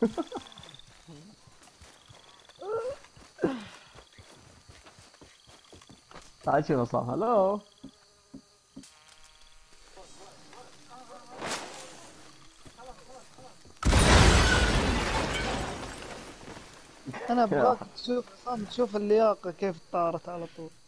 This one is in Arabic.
تعال شنو صار؟ هلو. انا يا ابغاك تشوف عصام، تشوف اللياقة كيف طارت على طول.